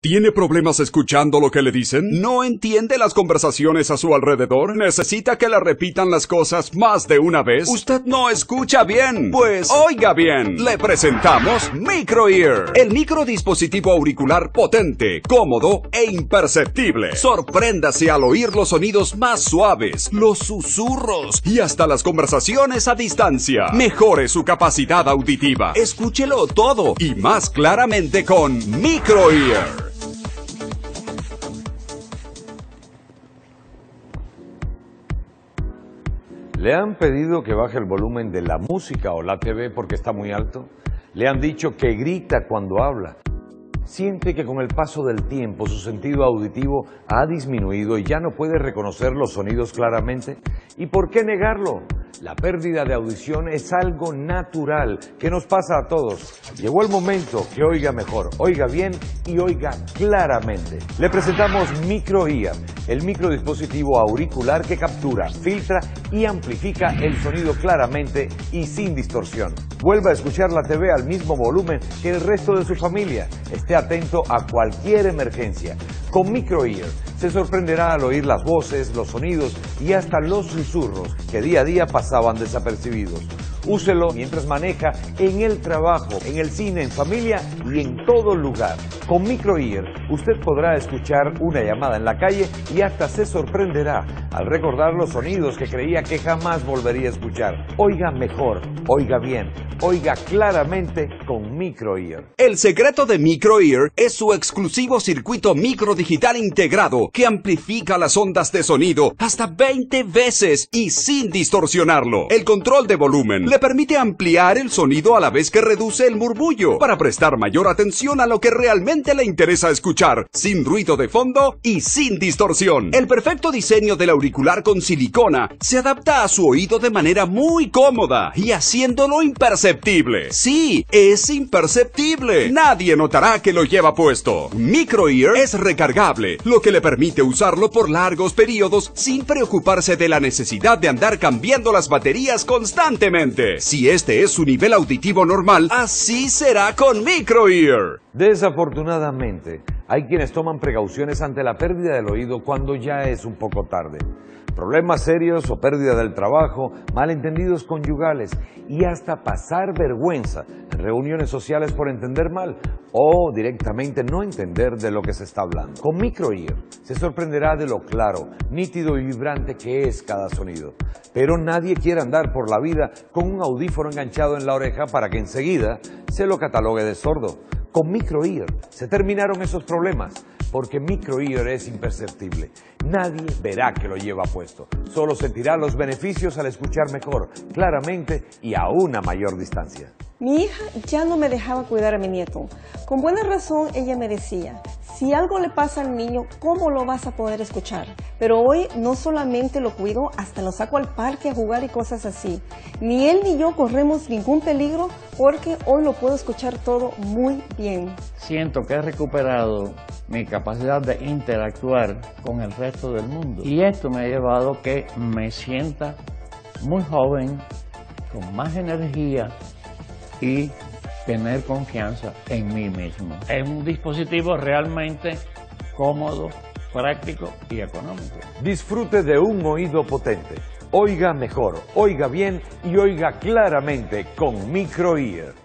¿Tiene problemas escuchando lo que le dicen? ¿No entiende las conversaciones a su alrededor? ¿Necesita que le repitan las cosas más de una vez? ¿Usted no escucha bien? Pues oiga bien, le presentamos MicroEar, el microdispositivo auricular potente, cómodo e imperceptible. Sorpréndase al oír los sonidos más suaves, los susurros y hasta las conversaciones a distancia. Mejore su capacidad auditiva. Escúchelo todo y más claramente con MicroEar. ¿Le han pedido que baje el volumen de la música o la TV porque está muy alto? ¿Le han dicho que grita cuando habla? ¿Siente que con el paso del tiempo su sentido auditivo ha disminuido y ya no puede reconocer los sonidos claramente? ¿Y por qué negarlo? La pérdida de audición es algo natural que nos pasa a todos. Llegó el momento que oiga mejor, oiga bien y oiga claramente. Le presentamos MicroEar, el microdispositivo auricular que captura, filtra y amplifica el sonido claramente y sin distorsión. Vuelva a escuchar la TV al mismo volumen que el resto de su familia. Esté atento a cualquier emergencia. Con MicroEar se sorprenderá al oír las voces, los sonidos y hasta los susurros que día a día pasaban desapercibidos. Úselo mientras maneja, en el trabajo, en el cine, en familia y en todo lugar. Con MicroEar usted podrá escuchar una llamada en la calle y hasta se sorprenderá al recordar los sonidos que creía que jamás volvería a escuchar. Oiga mejor, oiga bien, oiga claramente con MicroEar. El secreto de MicroEar es su exclusivo circuito microdigital integrado que amplifica las ondas de sonido hasta 20 veces y sin distorsionarlo. El control de volumen le permite ampliar el sonido a la vez que reduce el murmullo para prestar mayor atención a lo que realmente le interesa escuchar, sin ruido de fondo y sin distorsión. El perfecto diseño del auricular con silicona se adapta a su oído de manera muy cómoda y haciéndolo imperceptible. Sí, es imperceptible. Nadie notará que lo lleva puesto. MicroEar es recargable, lo que le permite usarlo por largos periodos sin preocuparse de la necesidad de andar cambiando las baterías constantemente. Si este es su nivel auditivo normal, así será con MicroEar. Desafortunadamente, hay quienes toman precauciones ante la pérdida del oído cuando ya es un poco tarde. Problemas serios o pérdida del trabajo, malentendidos conyugales y hasta pasar vergüenza en reuniones sociales por entender mal o directamente no entender de lo que se está hablando. Con MicroEar se sorprenderá de lo claro, nítido y vibrante que es cada sonido. Pero nadie quiere andar por la vida con un audífono enganchado en la oreja para que enseguida se lo catalogue de sordo. Con MicroEar se terminaron esos problemas, porque MicroEar es imperceptible. Nadie verá que lo lleva puesto. Solo sentirá los beneficios al escuchar mejor, claramente y a una mayor distancia. Mi hija ya no me dejaba cuidar a mi nieto. Con buena razón ella me decía, si algo le pasa al niño, ¿cómo lo vas a poder escuchar? Pero hoy no solamente lo cuido, hasta lo saco al parque a jugar y cosas así. Ni él ni yo corremos ningún peligro porque hoy lo puedo escuchar todo muy bien. Siento que he recuperado mi capacidad de interactuar con el resto del mundo. Y esto me ha llevado a que me sienta muy joven, con más energía y tener confianza en mí mismo. Es un dispositivo realmente cómodo, práctico y económico. Disfrute de un oído potente. Oiga mejor, oiga bien y oiga claramente con MicroEar.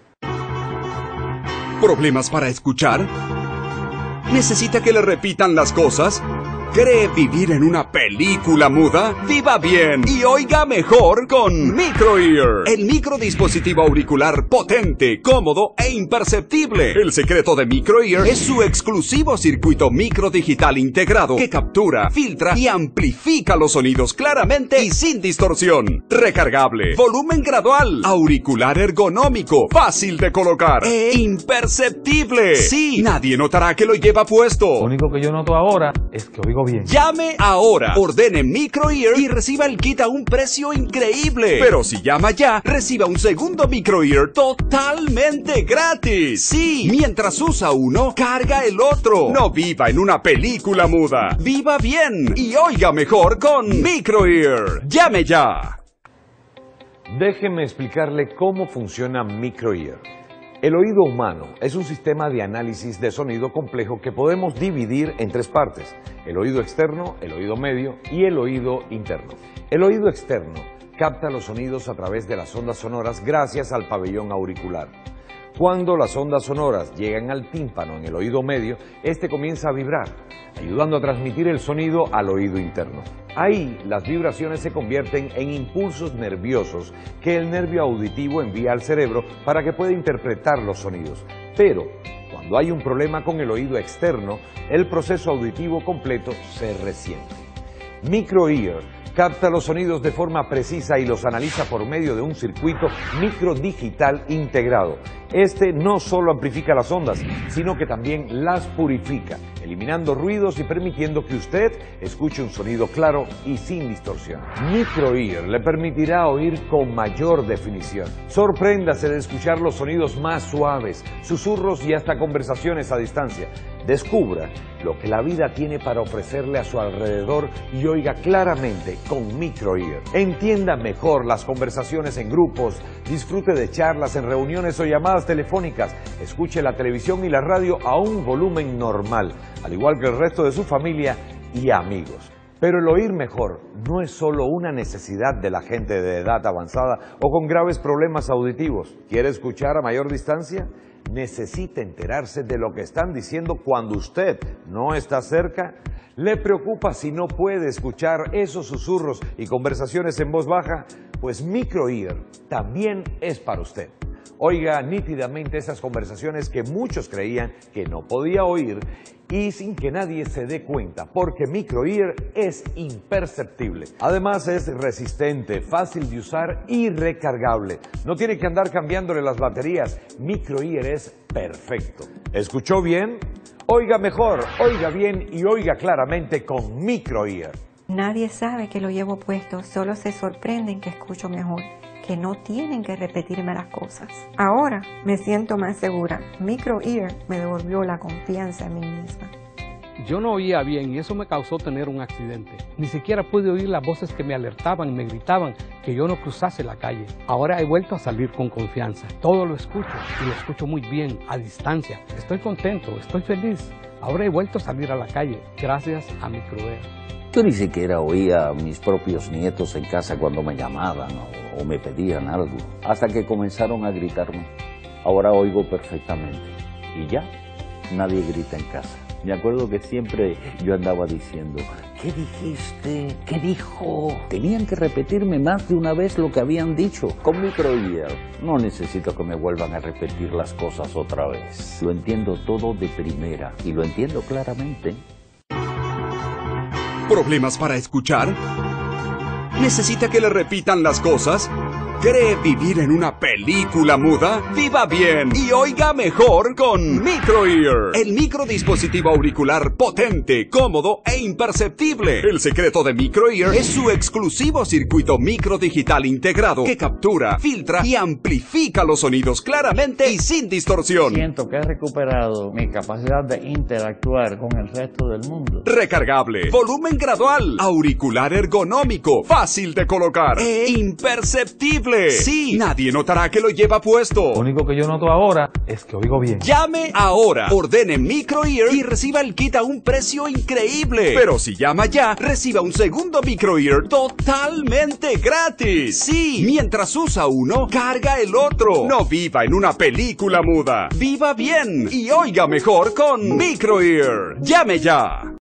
¿Problemas para escuchar? ¿Necesita que le repitan las cosas? ¿Cree vivir en una película muda? ¡Viva bien! Y oiga mejor con MicroEar, el microdispositivo auricular potente, cómodo e imperceptible. El secreto de MicroEar es su exclusivo circuito microdigital integrado que captura, filtra y amplifica los sonidos claramente y sin distorsión. Recargable, volumen gradual, auricular ergonómico, fácil de colocar e imperceptible. Sí, nadie notará que lo lleva puesto. Lo único que yo noto ahora es que oigo bien. Llame ahora, ordene MicroEar y reciba el kit a un precio increíble. Pero si llama ya, reciba un segundo MicroEar totalmente gratis. Sí, mientras usa uno, carga el otro. No viva en una película muda. Viva bien y oiga mejor con MicroEar. Llame ya. Déjeme explicarle cómo funciona MicroEar. El oído humano es un sistema de análisis de sonido complejo que podemos dividir en tres partes: el oído externo, el oído medio y el oído interno. El oído externo capta los sonidos a través de las ondas sonoras gracias al pabellón auricular. Cuando las ondas sonoras llegan al tímpano en el oído medio, este comienza a vibrar, ayudando a transmitir el sonido al oído interno. Ahí, las vibraciones se convierten en impulsos nerviosos que el nervio auditivo envía al cerebro para que pueda interpretar los sonidos. Pero, cuando hay un problema con el oído externo, el proceso auditivo completo se resiente. Microear capta los sonidos de forma precisa y los analiza por medio de un circuito microdigital integrado. Este no solo amplifica las ondas, sino que también las purifica, eliminando ruidos y permitiendo que usted escuche un sonido claro y sin distorsión. Microear le permitirá oír con mayor definición. Sorpréndase de escuchar los sonidos más suaves, susurros y hasta conversaciones a distancia. Descubra lo que la vida tiene para ofrecerle a su alrededor y oiga claramente con Microear. Entienda mejor las conversaciones en grupos, disfrute de charlas en reuniones o llamadas telefónicas, escuche la televisión y la radio a un volumen normal, al igual que el resto de su familia y amigos. Pero el oír mejor no es solo una necesidad de la gente de edad avanzada o con graves problemas auditivos. ¿Quiere escuchar a mayor distancia? ¿Necesita enterarse de lo que están diciendo cuando usted no está cerca? ¿Le preocupa si no puede escuchar esos susurros y conversaciones en voz baja? Pues Microear también es para usted. Oiga nítidamente esas conversaciones que muchos creían que no podía oír y sin que nadie se dé cuenta, porque Microear es imperceptible. Además es resistente, fácil de usar y recargable. No tiene que andar cambiándole las baterías. Microear es perfecto. ¿Escuchó bien? Oiga mejor, oiga bien y oiga claramente con Microear. Nadie sabe que lo llevo puesto, solo se sorprenden que escucho mejor, que no tienen que repetirme las cosas. Ahora me siento más segura. Microear me devolvió la confianza en mí misma. Yo no oía bien y eso me causó tener un accidente. Ni siquiera pude oír las voces que me alertaban y me gritaban que yo no cruzase la calle. Ahora he vuelto a salir con confianza. Todo lo escucho y lo escucho muy bien, a distancia. Estoy contento, estoy feliz. Ahora he vuelto a salir a la calle gracias a Microear. Yo ni siquiera oía a mis propios nietos en casa cuando me llamaban o me pedían algo, hasta que comenzaron a gritarme. Ahora oigo perfectamente y ya nadie grita en casa. Me acuerdo que siempre yo andaba diciendo, ¿qué dijiste? ¿Qué dijo? Tenían que repetirme más de una vez lo que habían dicho. Con Microear no necesito que me vuelvan a repetir las cosas otra vez. Lo entiendo todo de primera y lo entiendo claramente. ¿Problemas para escuchar? ¿Necesita que le repitan las cosas? ¿Cree vivir en una película muda? ¡Viva bien! Y oiga mejor con Microear. El microdispositivo auricular potente, cómodo e imperceptible. El secreto de Microear es su exclusivo circuito microdigital integrado que captura, filtra y amplifica los sonidos claramente y sin distorsión. Siento que he recuperado mi capacidad de interactuar con el resto del mundo. Recargable, volumen gradual, auricular ergonómico, fácil de colocar e imperceptible. Sí, nadie notará que lo lleva puesto. Lo único que yo noto ahora es que oigo bien. Llame ahora, ordene Microear y reciba el kit a un precio increíble. Pero si llama ya, reciba un segundo Microear totalmente gratis. Sí, mientras usa uno, carga el otro. No viva en una película muda. Viva bien y oiga mejor con Microear. Llame ya.